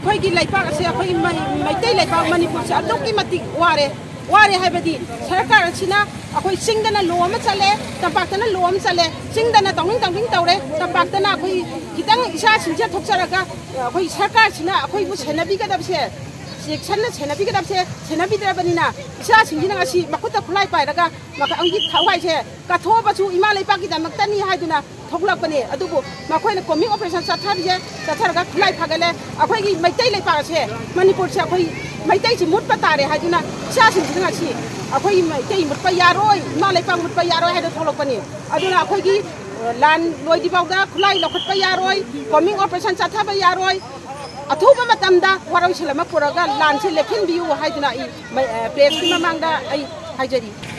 अखोई लेपाक से अखोई मैतै लेपाक मणिपुर से अदुकी मतिक वारे हाइबदी सरकार सिना अखोई सिंगदना लो अमा चले तंपाक्तना लो अमा चले सिंगदना तंगिंग तौरे तंपाक्तना अखोई खितंग इसा सिंजे थोकसरगा अखोई सरकार सिना अखोई बु सेनाबिगदबसे सेक्शन सेनाबिगदबसे सेनाबिद्रबनिना इसा सिंजिना असि मखुता खुलाई पाइरगा मख अंगी थावाइसे काथोबसु इमा लेपाकी दमक्तनी हाइदुना थोकलकपने अदुबु मखोइना कॉमिंग ऑपरेशन चथरगा खुलाई फागले अखोई मैतै लेपाक से मणिपुर से अखोई मैतै से मुटप तारे हाइदुना इसा सिंजिना असि अखोई मैतै मुटप यारोय इमा लेपाक मुटप यारोय हाइदु थोकलकपने अदुना अखोई लान लोइदिबाउदा खुलाई लखटप यारोय कॉमिंग ऑपरेशन चथब यारोय अथुब मतमदा वारोइसलम पुरगा लान से लेखिन बियु हाइदुना प्रेस की ममांगदा आई हाइजरी